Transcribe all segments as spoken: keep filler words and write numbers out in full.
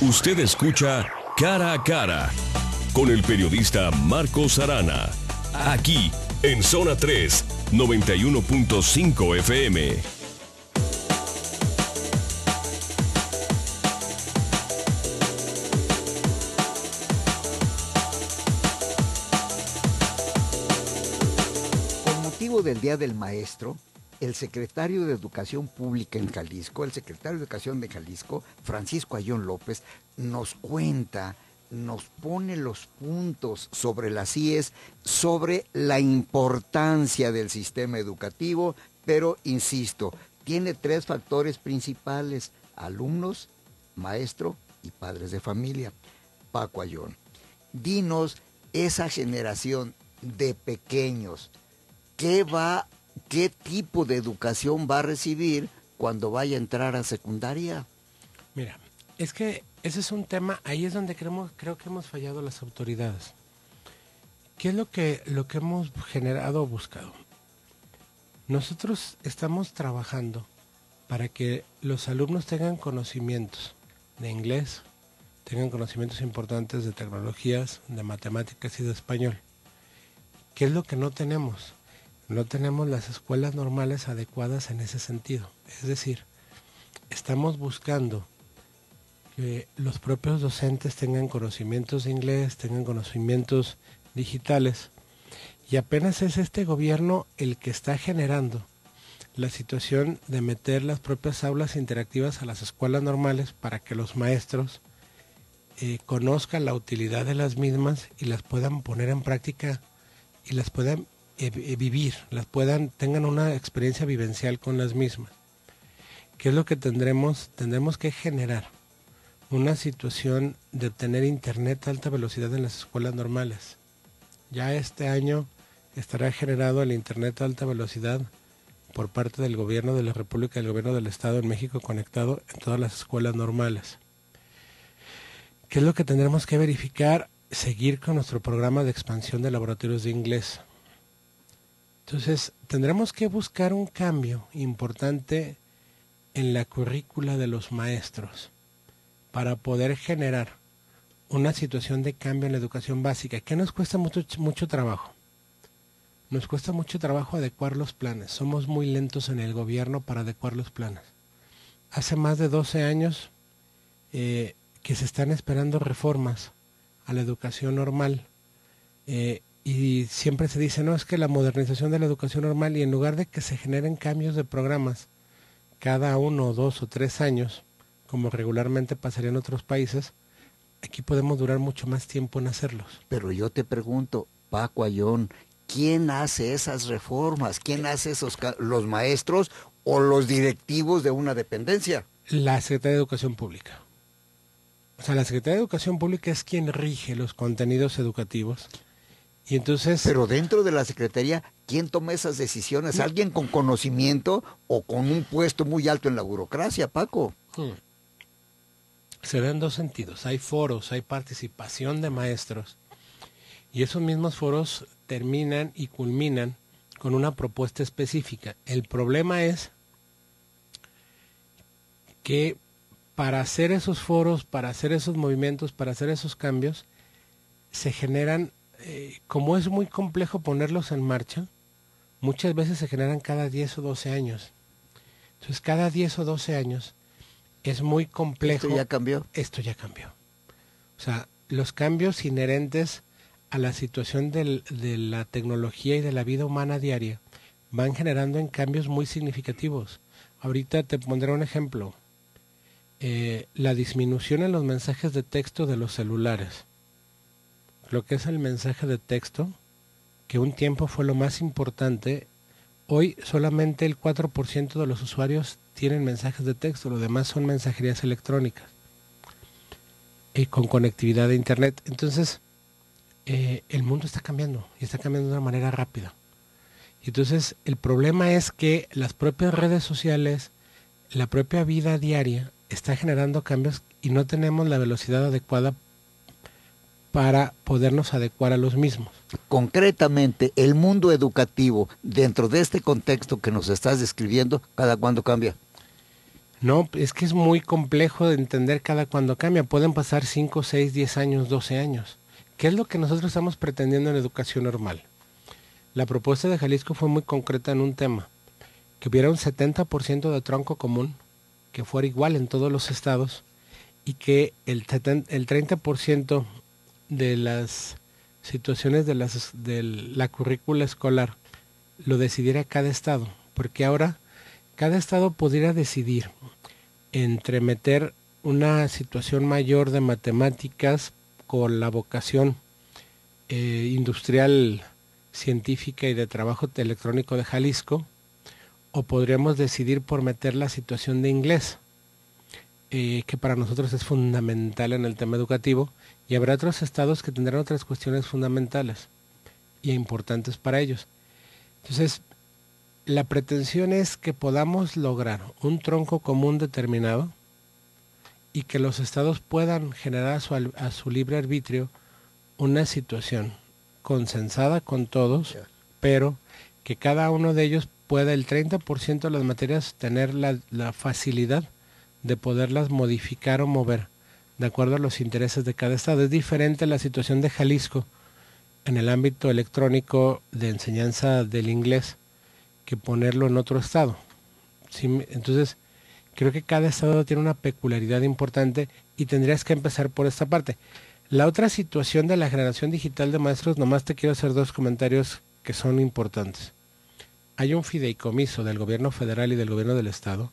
Usted escucha Cara a Cara con el periodista Marcos Arana, aquí en Zona tres, noventa y uno punto cinco F M. Con motivo del Día del Maestro, el secretario de Educación Pública en Jalisco, el secretario de Educación de Jalisco, Francisco Ayllón López, nos cuenta, nos pone los puntos sobre las íes, sobre la importancia del sistema educativo, pero insisto, tiene tres factores principales: alumnos, maestro y padres de familia. Paco Ayllón, dinos, esa generación de pequeños, ¿qué va ¿qué tipo de educación va a recibir cuando vaya a entrar a secundaria? Mira, es que ese es un tema, ahí es donde creemos, creo que hemos fallado las autoridades. ¿Qué es lo que, lo que hemos generado o buscado? Nosotros estamos trabajando para que los alumnos tengan conocimientos de inglés, tengan conocimientos importantes de tecnologías, de matemáticas y de español. ¿Qué es lo que no tenemos? No tenemos las escuelas normales adecuadas en ese sentido. Es decir, estamos buscando que los propios docentes tengan conocimientos de inglés, tengan conocimientos digitales, y apenas es este gobierno el que está generando la situación de meter las propias aulas interactivas a las escuelas normales para que los maestros eh, conozcan la utilidad de las mismas y las puedan poner en práctica y las puedan Eh, eh, vivir, las puedan, tengan una experiencia vivencial con las mismas. ¿Qué es lo que tendremos? Tendremos que generar una situación de obtener internet a alta velocidad en las escuelas normales. Ya este año estará generado el internet a alta velocidad por parte del gobierno de la República y del gobierno del Estado en México, conectado en todas las escuelas normales. ¿Qué es lo que tendremos que verificar? Seguir con nuestro programa de expansión de laboratorios de inglés. Entonces, tendremos que buscar un cambio importante en la currícula de los maestros para poder generar una situación de cambio en la educación básica, que nos cuesta mucho, mucho trabajo. Nos cuesta mucho trabajo adecuar los planes. Somos muy lentos en el gobierno para adecuar los planes. Hace más de doce años eh, que se están esperando reformas a la educación normal, eh, y siempre se dice, no, es que la modernización de la educación normal, y en lugar de que se generen cambios de programas cada uno, dos o tres años, como regularmente pasaría en otros países, aquí podemos durar mucho más tiempo en hacerlos. Pero yo te pregunto, Paco Ayllón, ¿quién hace esas reformas? ¿Quién hace esos los maestros o los directivos de una dependencia? La Secretaría de Educación Pública. O sea, la Secretaría de Educación Pública es quien rige los contenidos educativos. Y entonces, pero dentro de la Secretaría, ¿quién toma esas decisiones? No. ¿Alguien con conocimiento o con un puesto muy alto en la burocracia, Paco? Hmm. Se da en dos sentidos. Hay foros, hay participación de maestros, y esos mismos foros terminan y culminan con una propuesta específica. El problema es que para hacer esos foros, para hacer esos movimientos, para hacer esos cambios, se generan, Eh, como es muy complejo ponerlos en marcha, muchas veces se generan cada diez o doce años. Entonces, cada diez o doce años es muy complejo. ¿Esto ya cambió? Esto ya cambió. O sea, los cambios inherentes a la situación del, de la tecnología y de la vida humana diaria van generando en cambios muy significativos. Ahorita te pondré un ejemplo. Eh, la disminución en los mensajes de texto de los celulares. Lo que es el mensaje de texto, que un tiempo fue lo más importante, hoy solamente el cuatro por ciento de los usuarios tienen mensajes de texto, lo demás son mensajerías electrónicas y con conectividad de internet. Entonces, eh, el mundo está cambiando y está cambiando de una manera rápida. Y entonces, el problema es que las propias redes sociales, la propia vida diaria, está generando cambios y no tenemos la velocidad adecuada para podernos adecuar a los mismos. Concretamente, el mundo educativo, dentro de este contexto que nos estás describiendo, ¿cada cuándo cambia? No, es que es muy complejo de entender cada cuando cambia. Pueden pasar cinco, seis, diez años, doce años. ¿Qué es lo que nosotros estamos pretendiendo en educación normal? La propuesta de Jalisco fue muy concreta en un tema, que hubiera un setenta por ciento de tronco común, que fuera igual en todos los estados, y que el, el treinta por ciento de las situaciones de, las, de la currícula escolar lo decidiera cada estado, porque ahora cada estado pudiera decidir entre meter una situación mayor de matemáticas con la vocación eh, industrial, científica y de trabajo electrónico de Jalisco, o podríamos decidir por meter la situación de inglés, eh, que para nosotros es fundamental en el tema educativo, y habrá otros estados que tendrán otras cuestiones fundamentales y importantes para ellos. Entonces, la pretensión es que podamos lograr un tronco común determinado y que los estados puedan generar a su, a su libre arbitrio una situación consensada con todos, pero que cada uno de ellos pueda el treinta por ciento de las materias tener la, la facilidad de poderlas modificar o mover de acuerdo a los intereses de cada estado. Es diferente la situación de Jalisco en el ámbito electrónico de enseñanza del inglés que ponerlo en otro estado. ¿Sí? Entonces, creo que cada estado tiene una peculiaridad importante y tendrías que empezar por esta parte. La otra situación de la generación digital de maestros, nomás te quiero hacer dos comentarios que son importantes. Hay un fideicomiso del gobierno federal y del gobierno del estado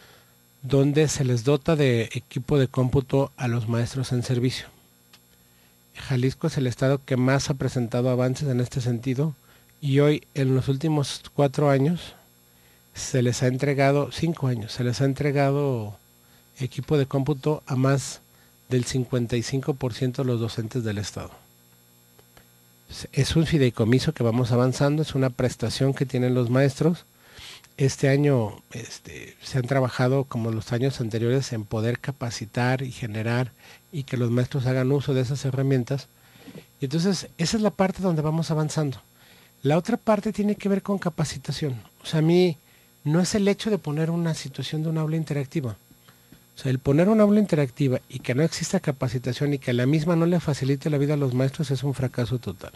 donde se les dota de equipo de cómputo a los maestros en servicio. Jalisco es el estado que más ha presentado avances en este sentido y hoy en los últimos cuatro años se les ha entregado, cinco años, se les ha entregado equipo de cómputo a más del cincuenta y cinco por ciento de los docentes del estado. Es un fideicomiso que vamos avanzando, es una prestación que tienen los maestros. Este año este, se han trabajado como los años anteriores en poder capacitar y generar y que los maestros hagan uso de esas herramientas. Y entonces esa es la parte donde vamos avanzando. La otra parte tiene que ver con capacitación. O sea, a mí no es el hecho de poner una situación de un aula interactiva. O sea, el poner una aula interactiva y que no exista capacitación y que la misma no le facilite la vida a los maestros es un fracaso total.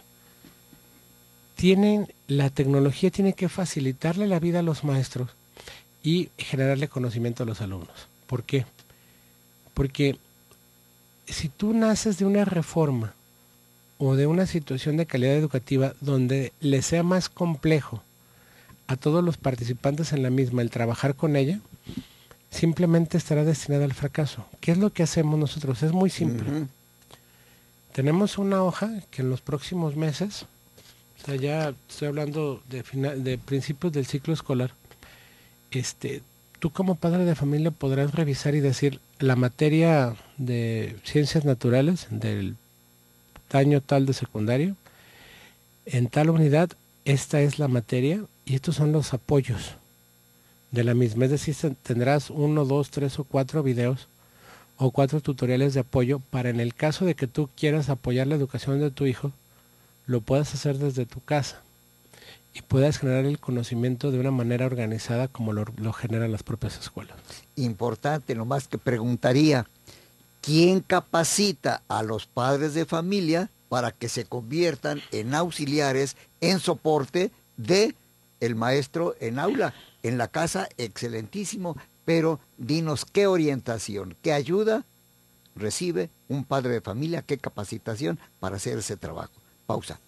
Tienen, la tecnología tiene que facilitarle la vida a los maestros y generarle conocimiento a los alumnos. ¿Por qué? Porque si tú naces de una reforma o de una situación de calidad educativa donde le sea más complejo a todos los participantes en la misma el trabajar con ella, simplemente estará destinada al fracaso. ¿Qué es lo que hacemos nosotros? Es muy simple. Uh-huh. Tenemos una hoja que en los próximos meses, o sea, ya estoy hablando de, final, de principios del ciclo escolar, este, tú como padre de familia podrás revisar y decir la materia de ciencias naturales del año tal de secundario, en tal unidad, esta es la materia y estos son los apoyos de la misma. Es decir, tendrás uno, dos, tres o cuatro videos o cuatro tutoriales de apoyo para en el caso de que tú quieras apoyar la educación de tu hijo, lo puedas hacer desde tu casa y puedas generar el conocimiento de una manera organizada como lo, lo generan las propias escuelas. Importante, nomás que preguntaría, ¿quién capacita a los padres de familia para que se conviertan en auxiliares, en soporte de el maestro en aula? En la casa, excelentísimo, pero dinos qué orientación, qué ayuda recibe un padre de familia, qué capacitación para hacer ese trabajo. Pausa.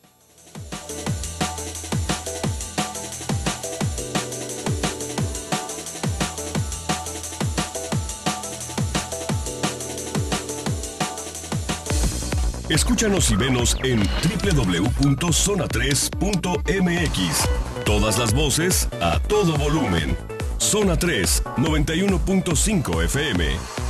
Escúchanos y venos en doble u doble u doble u punto zona tres punto m x. Todas las voces a todo volumen. Zona tres, noventa y uno punto cinco F M.